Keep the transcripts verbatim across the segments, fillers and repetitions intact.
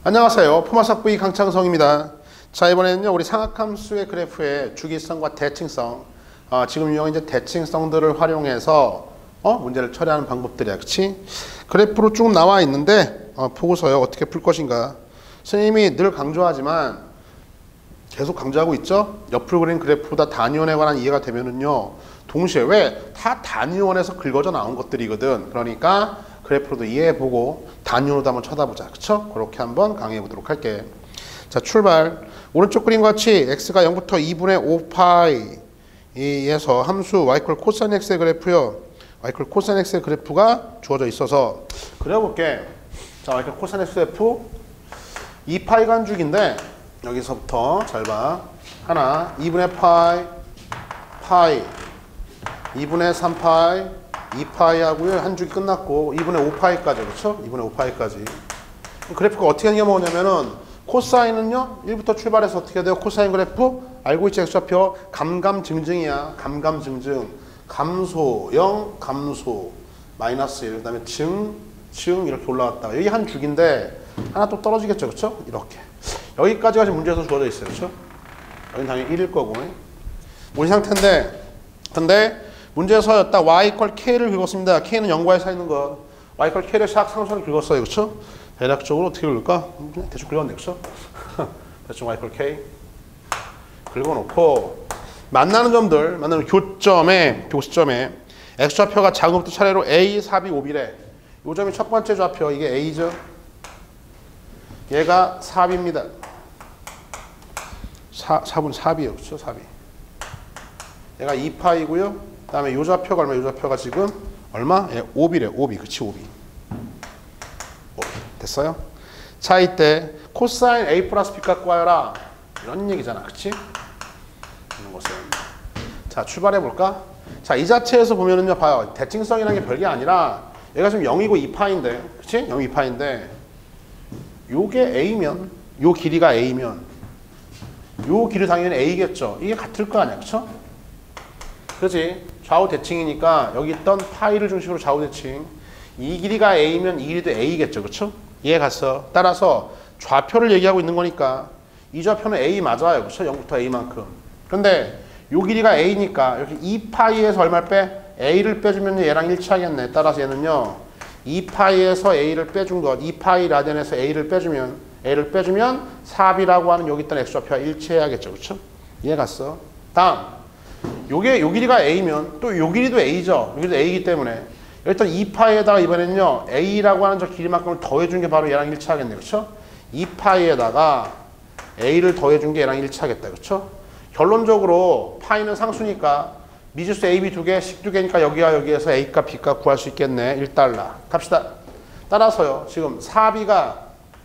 안녕하세요. 포마삭부이 강창성입니다. 자, 이번에는요 우리 상악함수의 그래프의 주기성과 대칭성, 어, 지금 유형인 이제 대칭성들을 활용해서 어, 문제를 처리하는 방법들이야, 그렇지? 그래프로 쭉 나와 있는데 어, 보고서요 어떻게 풀 것인가. 선생님이 늘 강조하지만 계속 강조하고 있죠. 옆으로 그린 그래프보다 단위원에 관한 이해가 되면은요 동시에 왜 다 단위원에서 긁어져 나온 것들이거든. 그러니까 그래프로도 이해해보고 단위로도 한번 쳐다보자. 그쵸? 그렇게 한번 강의해보도록 할게. 자, 출발. 오른쪽 그림과 같이 x가 영부터 이분의 오 파이에서 함수 y 콜 코사인 x의 그래프요. y 콜 코사인 x의 그래프가 주어져 있어서 그려볼게. 자, y 콜 코사인 x의 그래프 이 파이가 한 줄기인데 여기서부터 잘 봐. 하나, 이분의 파이, 파이, 이분의 삼 파이, 이 파이 하고요. 한 줄기 끝났고 이분의 오 파이까지, 그렇죠? 이분의 오 파이까지. 그래프가 어떻게 생겨먹냐면은 코사인은요 일부터 출발해서 어떻게 돼요? 코사인 그래프 알고 있지? x좌표 감감증증이야. 감감증증. 감소 영, 감소 마이너스 일, 그 다음에 증, 증 이렇게 올라왔다가 여기 한 줄기인데 하나 또 떨어지겠죠, 그렇죠? 이렇게 여기까지가 지금 문제에서 주어져 있어요, 그렇죠? 여기는 당연히 일일 거고 우리 상태인데 근데 문제에서 딱 y 이퀄 k를 긁었습니다. k는 영과의 사이는 것. y 이퀄 k를 샥 상수를 긁었어요, 그렇죠? 대략적으로 어떻게 긁을까? 대충 긁었네, 그렇죠? 대충 y 이퀄 k 긁어놓고 만나는 점들, 만나는 교점에, 교시점에 x좌표가 작은 것부터 차례로 a, 사 비, 오 비래. 요 점이 첫 번째 좌표, 이게 a죠. 얘가 사 비입니다. 사, 사분 사 비예요, 그렇죠? 사 비. 얘가 이 파이고요. 그 다음에 요 좌표가 얼마? 요 좌표가 지금 얼마? 예, 오 비래. 오 비. 그치, 오 비. 오 비. 됐어요? 자, 이때 코사인 A 플러스 B 갖고 와요라. 이런 얘기잖아. 그치? 이런 것은. 자, 출발해볼까? 자, 이 자체에서 보면은요, 봐요. 대칭성이라는 게 별게 아니라 얘가 지금 영이고 이 파인데, 그치? 영, 이 파인데 요게 A면, 요 길이가 A면 요 길이 당연히 A겠죠? 이게 같을 거 아니야. 그쵸? 그렇지? 좌우 대칭이니까 여기 있던 파이를 중심으로 좌우 대칭. 이 길이가 A면 이 길이도 A겠죠. 그쵸? 이해 갔어. 따라서 좌표를 얘기하고 있는 거니까 이 좌표는 A 맞아요. 그쵸? 영부터 A만큼. 근데 요 길이가 A니까 이렇게 이 파이에서 얼마를 빼? A를 빼주면 얘랑 일치하겠네. 따라서 얘는요. 이 파이에서 A를 빼준 것. 이 파이 라디안에서 A를 빼주면 A를 빼주면 사 비라고 하는 여기 있던 X좌표와 일치해야겠죠. 그쵸? 이해 갔어. 다음. 요게 요 길이가 A면 또 요 길이도 A죠. 여기도 A이기 때문에 일단 이 파이에다가 이번에는요 A라고 하는 저 길이만큼을 더해준 게 바로 얘랑 일치하겠네. 그쵸? 이 파이에다가 A를 더해준 게 얘랑 일치하겠다. 그쵸? 결론적으로 파이는 상수니까 미지수 A, B 두 개, 식 두 개니까 여기와 여기에서 A값, B값 구할 수 있겠네. 일 달러. 갑시다. 따라서요. 지금 사 비가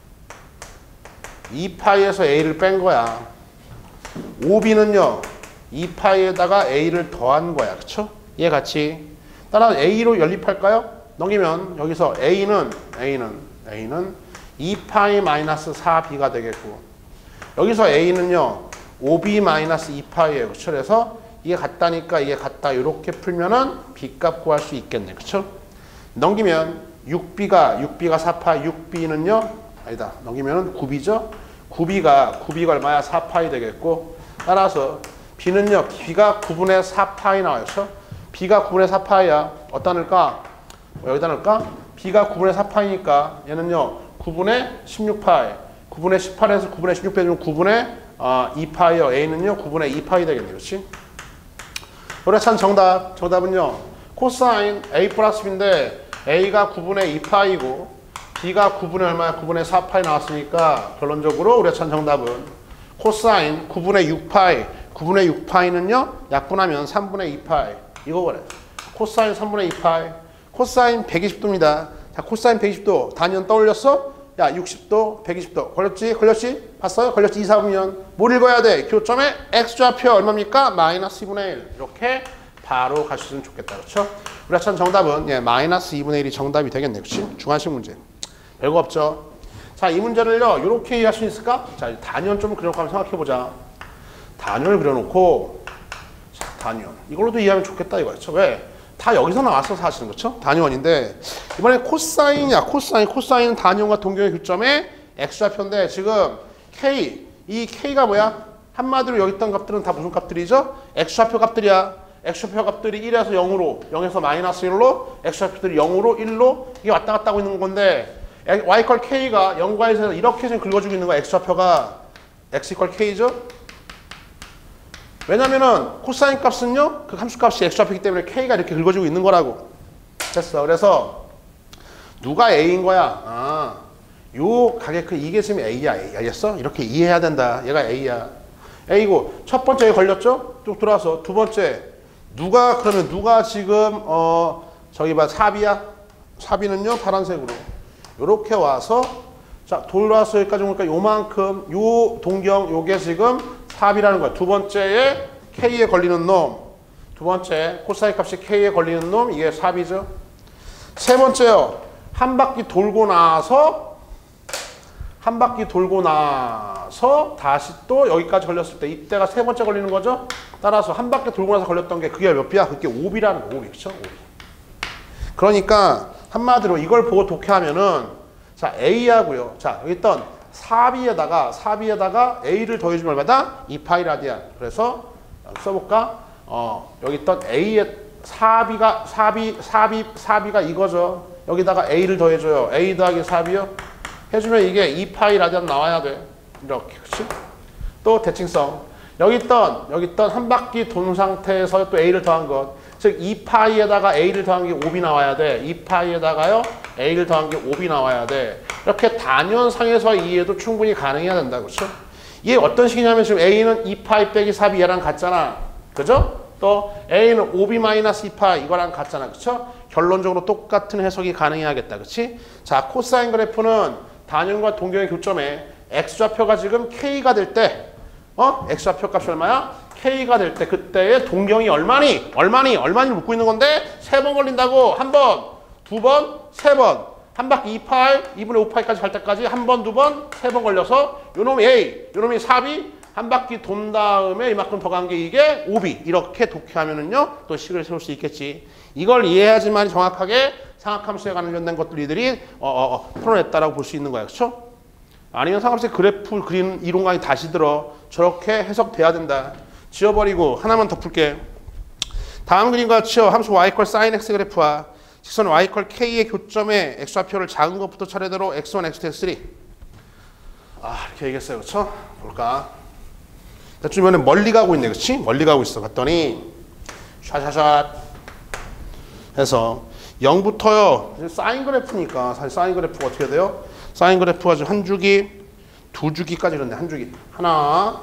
이 파이에서 A를 뺀 거야. 오 비는요. 이 파이에다가 A를 더한 거야. 그쵸? 얘 같이. 따라서 A로 연립할까요? 넘기면 여기서 A는 A는 A는 이 파이 마이너스 사 비가 되겠고 여기서 A는요. 오 비 마이너스 이 파이예요. 그쵸? 그래서 이게 같다니까 이게 같다. 이렇게 풀면은 B값 구할 수 있겠네. 그쵸? 넘기면 육 비가 육 비가 사 파이 육 비는요. 아니다. 넘기면은 구 비죠? 구 비가 구 비가 얼마야? 사 파이 되겠고 따라서 B는요, B가 구분의 사 파이 나와요. 그렇죠? B가 구분의 사 파이야. 어디다 넣을까? 여기다 넣을까? B가 구분의 사 파이니까 얘는요, 구분의 십육 파이. 구분의 십팔에서 구분의 십육 빼주면 구분의 어, 이 파이요. A는요, 구분의 이 파이 되겠네요. 그렇지? 요래찬 정답. 정답은요, 코사인 A 플러스 B인데 A가 구분의 이 파이고 B가 구분의 얼마야? 구분의 사 파이 나왔으니까 결론적으로 요래찬 정답은 코사인 구분의 육 파이 구분의 육 파이는요. 약분하면 삼분의 이 파이. 이거 그래. 코사인 삼분의 이 파이. 코사인 백이십 도입니다. 자, 코사인 백이십 도. 단위원 떠올렸어? 야, 육십 도, 백이십 도. 걸렸지? 걸렸지? 봤어요? 걸렸지? 이, 사 분면. 뭘 읽어야 돼? 교점에 X좌표 얼마입니까? 마이너스 이분의 일. 이렇게 바로 갈 수 있으면 좋겠다. 그렇죠? 우리 아참 정답은 예, 마이너스 이분의 일이 정답이 되겠네. 그렇지? 중간식 문제. 별거 없죠? 자, 이 문제를요. 이렇게 이해할 수 있을까? 자, 단위원 좀 그려놓고 한번 생각해보자. 단위를 그려놓고 자, 단위원 이걸로도 이해하면 좋겠다 이거였죠. 왜? 다 여기서 나왔어 사실은. 그렇죠? 단위원인데 이번에 코사인이야. 코사인 코사인은 단위원과 동경의 교점에 X좌표인데 지금 K, 이 K가 뭐야? 한마디로 여기 있던 값들은 다 무슨 값들이죠? X좌표 값들이야. X좌표 값들이 일에서 영으로, 영에서 마이너스 일로, X좌표들이 영으로, 일로 이게 왔다 갔다 하고 있는 건데 Y 이퀄 K가 영과 일에서 이렇게 지금 긁어주고 있는 거야. X좌표가 X 이퀄 K죠? 왜냐면은 코사인 값은요, 그 함수 값이 X좌표이기 때문에 K가 이렇게 긁어주고 있는 거라고. 됐어. 그래서 누가 A인 거야? 아, 요 가격, 이게 지금 A야. A. 알겠어? 이렇게 이해해야 된다. 얘가 A야. A고, 첫 번째에 걸렸죠? 쭉 들어와서. 두 번째, 누가, 그러면 누가 지금, 어, 저기 봐, 사비야? 사비는요, 파란색으로. 요렇게 와서, 자, 돌아서 여기까지 오니까 요만큼, 요 동경, 요게 지금 사비라는 거야. 두 번째에 K에 걸리는 놈. 두 번째, 코사인 값이 K에 걸리는 놈, 이게 사비죠. 세 번째요, 한 바퀴 돌고 나서, 한 바퀴 돌고 나서 다시 또 여기까지 걸렸을 때 이때가 세 번째 걸리는 거죠. 따라서 한 바퀴 돌고 나서 걸렸던 게 그게 몇 비야? 그게 오 비라는 거. 오 비. 그렇죠? 오 비. 그러니까 한마디로 이걸 보고 독해하면은 자, A하고요. 자, 여기 있던 사비에다가 사비에다가 A를 더해주면 얼마다? 이 파이 라디안. 그래서 써볼까? 어, 여기 있던 A의 사비가 사비 사비 사비가 이거죠. 여기다가 A를 더해줘요. A 더하기 사비요. 해주면 이게 이 파이 라디안 나와야 돼. 이렇게. 그치? 또 대칭성. 여기 있던, 여기 있던 한 바퀴 돈 상태에서 또 A를 더한 것. 즉, 이 파이에다가 A를 더한 게 오 비 나와야 돼. 이 파이에다가요, A를 더한 게 오 비 나와야 돼. 이렇게 단연상에서 이해도 충분히 가능해야 된다. 그렇죠? 이게 어떤 식이냐면 지금 A는 이 파이 빼기 사 비 얘랑 같잖아. 그죠? 또 A는 오 비 마이너스 이 파이 이거랑 같잖아. 그쵸? 결론적으로 똑같은 해석이 가능해야겠다. 그치? 자, 코사인 그래프는 단연과 동경의 교점에 X좌표가 지금 K가 될 때, 어? X좌표 값이 얼마야? K가 될 때, 그때의 동경이 얼마니? 얼마니? 얼마니 묻고 있는 건데, 세 번 걸린다고. 한 번, 두 번, 세 번. 한 바퀴 이 파이, 이분의 오 파이까지 갈 때까지 한 번, 두 번, 세 번 걸려서, 요 놈이 A, 요 놈이 사 비, 한 바퀴 돈 다음에 이만큼 더 간 게 이게 오 비. 이렇게 독해하면은요, 또 식을 세울 수 있겠지. 이걸 이해해야지만 정확하게 상학함수에 관련된 것들이 어, 어, 어, 풀어냈다라고 볼 수 있는 거야. 그렇죠? 아니면 상학함수의 그래프 그리는 이론 강의 다시 들어. 저렇게 해석돼야 된다. 지워버리고 하나만 더 풀게. 다음 그림과 치어 함수 y 퀄 sin x 그래프와 직선 y 퀄 k의 교점에 x좌표를 작은 것부터 차례대로 엑스 원, 엑스 투, 엑스 쓰리. 아, 이렇게 얘기했어요. 그렇죠? 볼까? 대충 이번에 멀리 가고 있네. 그렇지? 멀리 가고 있어. 봤더니 샷샷샷 해서 영부터요. 사인 그래프니까 사실 사인 그래프가 어떻게 돼요? 사인 그래프가 지금 한 주기, 두 주기까지 그런데 한 주기. 하나,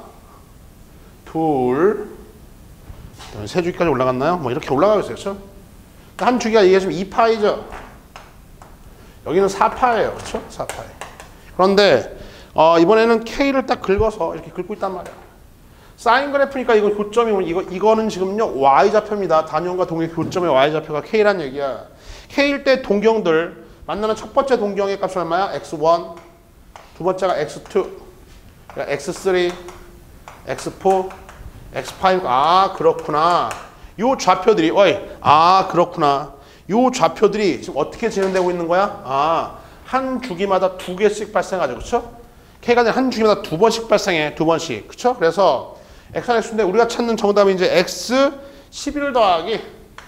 둘, 세 주기까지 올라갔나요? 뭐 이렇게 올라가고 있어요. 그렇죠? 한 주기가 이게 지금 이 파이죠. 여기는 사 파예요. 그렇죠? 사 파이. 그런데 어, 이번에는 K를 딱 긁어서 이렇게 긁고 있단 말이야. 사인 그래프니까 이거 교점이 이거 이거는 지금요 y 좌표입니다. 단연과 동의 교점의 y 좌표가 K란 얘기야. K일 때 동경들 만나는 첫 번째 동경의 값이 얼마야? 엑스 원. 두 번째가 엑스 투. 엑스 쓰리. 엑스 포. 엑스 파이브. 아, 그렇구나. 요 좌표들이 어이. 아, 그렇구나. 요 좌표들이 지금 어떻게 진행되고 있는 거야? 아, 한 주기마다 두 개씩 발생하죠. 그렇죠? K가 한 주기마다 두 번씩 발생해. 두 번씩. 그렇죠? 그래서 엑스 원, 엑스인데 우리가 찾는 정답은 이제 엑스 십일 더하기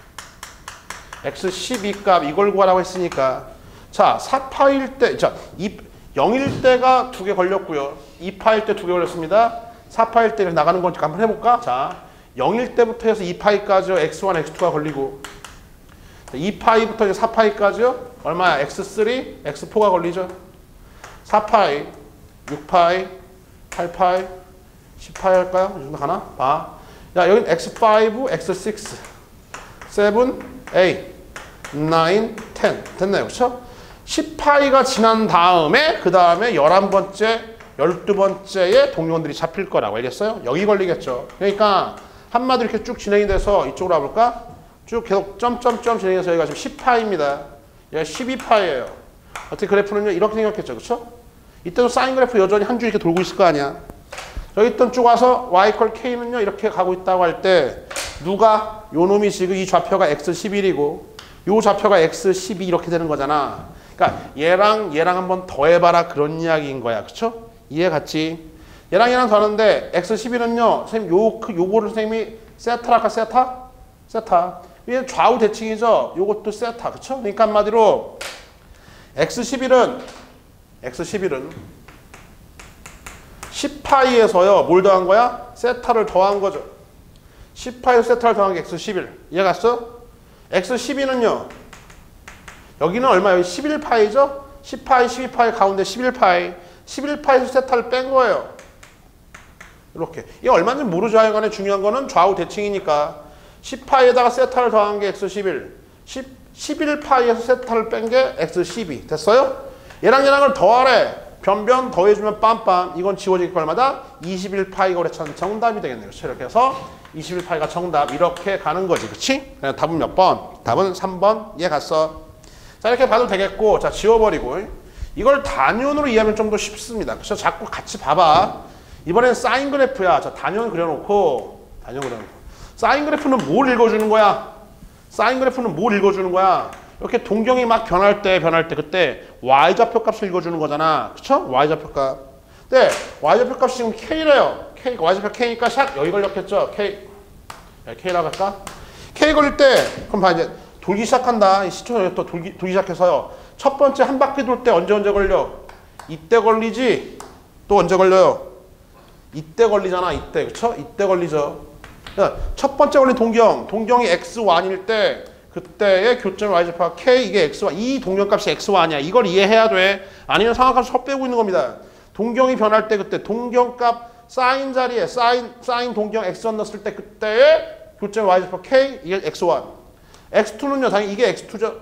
엑스 십이 값 이걸 구하라고 했으니까 자, 사 파일 때 자, 영일 때가 두 개 걸렸고요. 이 파일 때 두 개 걸렸습니다. 사 파일 때 나가는 건 한번 해볼까? 자, 영일 때부터 해서 이 파이까지요. 엑스 원, 엑스 투가 걸리고 이 파이부터 이제 사 파이까지요. 얼마야? 엑스 쓰리, 엑스 포가 걸리죠. 사 파이, 육 파이, 팔 파이, 십 파이 할까요? 이 정도 가나? 봐. 야, 여긴 엑스 파이브, 엑스 식스, 세븐, 에잇, 나인, 텐. 됐나요? 그쵸? 십 파이가 지난 다음에, 그 다음에 열한 번째, 열두 번째에 동료원들이 잡힐 거라고 알겠어요? 여기 걸리겠죠. 그러니까, 한마디로 이렇게 쭉 진행이 돼서 이쪽으로 와볼까? 쭉 계속 점점점 진행해서 여기가 지금 십 파이입니다. 얘가 십이 파이예요. 어떻게 그래프는요? 이렇게 생겼겠죠. 그쵸? 이때도 사인 그래프 여전히 한 줄 이렇게 돌고 있을 거 아니야. 여기 있던 쭉 와서 y 퀄 k는요 이렇게 가고 있다고 할 때 누가 요 놈이 지금 이 좌표가 엑스 십일이고 요 좌표가 엑스 십이 이렇게 되는 거잖아. 그러니까 얘랑 얘랑 한번 더해봐라 그런 이야기인 거야. 그쵸? 이해 갔지? 얘랑 얘랑 더하는데 엑스 십일은요. 선생님 요, 요거를 선생님이 세타라 할까 세타? 세타. 얘 좌우 대칭이죠. 요것도 세타. 그쵸? 그러니까 한마디로 엑스 십일은 엑스 십일은 십 파이에서요. 뭘 더한 거야? 세타를 더한 거죠. 십 파이에서 세타를 더한 게 엑스 십일. 이해 갔어? 엑스 십이는요. 여기는 얼마? 여기 십일 파이죠? 십 파이, 십이 파이 가운데 십일 파이. 십일 파이에서 세타를 뺀 거예요. 이렇게. 이게 얼마인지 모르죠. 하여간에 중요한 거는 좌우 대칭이니까. 십 파이에다가 세타를 더한 게 엑스 십일. 십일 파이에서 세타를 뺀 게 엑스 십이. 됐어요? 얘랑 얘랑을 더하래. 변변 더해주면 빰빰. 이건 지워질 걸마다 이십일 파이가 그랬잖아. 정답이 되겠네요. 그렇죠? 이렇게 해서 이십일 파이가 정답. 이렇게 가는 거지. 그치? 그냥 답은 몇 번? 답은 삼 번. 얘 갔어. 자, 이렇게 봐도 되겠고. 자, 지워버리고. 이걸 단위원으로 이해하면 좀 더 쉽습니다. 그래서 자꾸 같이 봐봐. 이번엔 사인 그래프야. 자, 단위원 그려놓고. 단위원 그려놓고. 사인 그래프는 뭘 읽어주는 거야? 사인 그래프는 뭘 읽어주는 거야? 이렇게 동경이 막 변할 때 변할 때 그때 y좌표 값을 읽어주는 거잖아. 그쵸? y좌표 값. 근데 y좌표 값이 지금 k래요. k, y좌표 k니까 샷 여기 걸렸겠죠? k. k라고 할까? k 걸릴 때 그럼 봐 이제 돌기 시작한다. 이 시초 또 돌기, 돌기 시작해서요. 첫 번째 한 바퀴 돌 때 언제 언제 걸려? 이때 걸리지? 또 언제 걸려요? 이때 걸리잖아. 이때. 그쵸? 이때 걸리죠. 그러니까 첫 번째 걸린 동경. 동경이 엑스 원일 때 그때의 교점 y좌표가 k 이게 엑스 원. 이 동경값이 엑스 원이야. 이걸 이해해야 돼. 아니면 상하값을 헛빼고 있는 겁니다. 동경이 변할 때 그때 동경값 사인 자리에 사인 사인 동경 엑스 원 넣었을 때 그때의 교점 y좌표 k 이게 엑스 원. 엑스 투는요. 당연히 이게 엑스 투죠.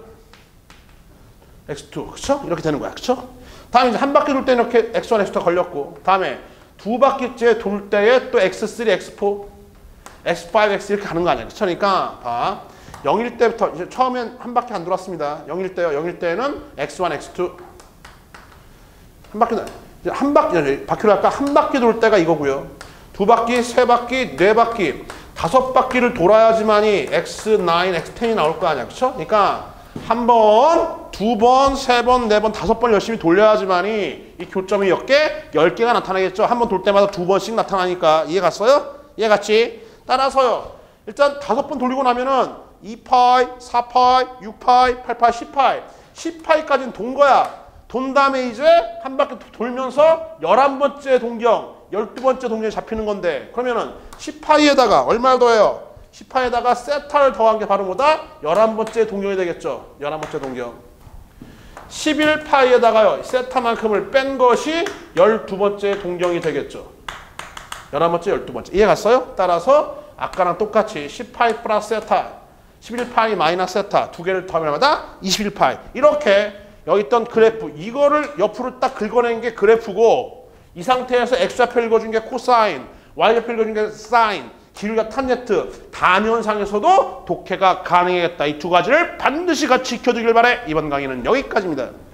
엑스 투. 그쵸? 이렇게 되는 거야. 그쵸? 다음에 이제 한 바퀴 돌 때 이렇게 엑스 원, 엑스 투가 걸렸고 다음에 두 바퀴째 돌 때에 또 엑스 쓰리, 엑스 포, 엑스 파이브, 엑스 이렇게 가는 거 아니야. 그쵸? 그러니까 봐. 영일 때부터 이제 처음엔 한 바퀴 안 돌았습니다. 영일 때요. 영일 때는 엑스 원, 엑스 투 한 바퀴 이제 한 바퀴 바퀴로 할까? 한 바퀴 돌 때가 이거고요. 두 바퀴, 세 바퀴, 네 바퀴, 다섯 바퀴를 돌아야지만이 엑스 나인, 엑스 텐이 나올 거 아니야. 그쵸? 그러니까 한 번, 두 번, 세 번, 네 번, 다섯 번 열심히 돌려야지만이 이 교점이 몇 개? 열 개가 나타나겠죠. 한 번 돌 때마다 두 번씩 나타나니까. 이해 갔어요? 이해 갔지? 따라서요. 일단 다섯 번 돌리고 나면은 이 파이, 사 파이, 육 파이, 팔 파이, 십 파이. 십 파이까지는 돈 거야. 돈 다음에 이제 한 바퀴 돌면서 열한 번째 동경, 열두 번째 동경이 잡히는 건데 그러면은 십 파이에다가 얼마를 더해요? 십 파이에다가 세타를 더한 게 바로 뭐다? 열한 번째 동경이 되겠죠. 열한 번째 동경. 십일 파이에다가요. 세타만큼을 뺀 것이 열두 번째 동경이 되겠죠. 열한 번째, 열두 번째. 이해 갔어요? 따라서 아까랑 똑같이 십 파이 플러스 세타, 십일 파이 마이너스 세타 두 개를 더하면 얼마다? 이십일 파이. 이렇게 여기 있던 그래프 이거를 옆으로 딱 긁어낸 게 그래프고 이 상태에서 x좌표 읽어준 게 코사인, y좌표 읽어준 게 사인, 기울기가 탄젠트, 단위원상에서도 독해가 가능하겠다. 이 두 가지를 반드시 같이 익혀두길 바래. 이번 강의는 여기까지입니다.